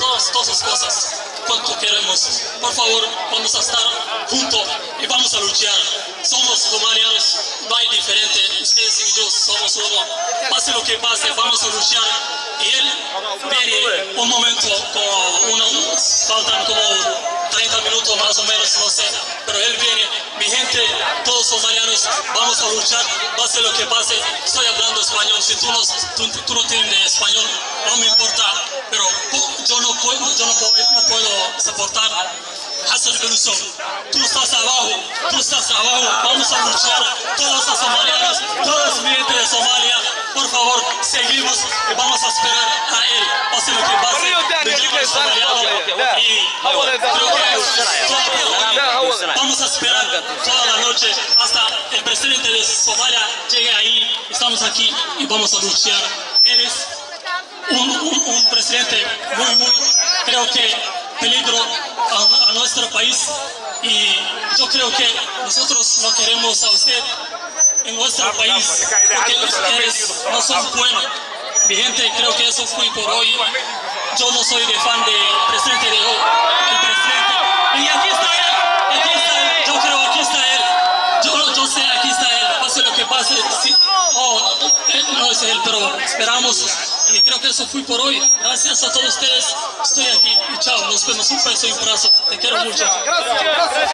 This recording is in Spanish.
todas las cosas cuanto queremos. Por favor, vamos a estar juntos y vamos a luchar. Somos somalianos, no hay diferente. Ustedes y yo somos uno. Pase lo que pase, vamos a luchar. Y él viene un momento, faltan como 30 minutos más o menos, no sé. Pero él viene, mi gente, todos somalianos, vamos a luchar. Pase lo que pase, estoy hablando español. Si tú no tienes español, no me importa. Pero yo no puedo soportar Hassan al-Banna. Tú estás abajo, vamos a luchar, todos los somalianos, todos los miembros de Somalia, por favor, seguimos y vamos a esperar a él, pase lo que pase, de somaliano, y creo que vamos a esperar toda la noche hasta el presidente de Somalia llegue ahí, estamos aquí y vamos a luchar. Eres un presidente muy, creo que peligro a nuestro país, y yo creo que nosotros no queremos a usted en nuestro país porque ustedes no son buenos. Mi gente, creo que eso fue por hoy. Yo no soy de fan del presidente de hoy, el presidente, y aquí está él, yo creo aquí está él, yo sé, aquí está él, pase lo que pase, sí. No es él, pero esperamos. Y creo que eso fue por hoy. Gracias a todos ustedes. Estoy aquí y chao. Nos vemos. Un beso y un abrazo. Te quiero mucho.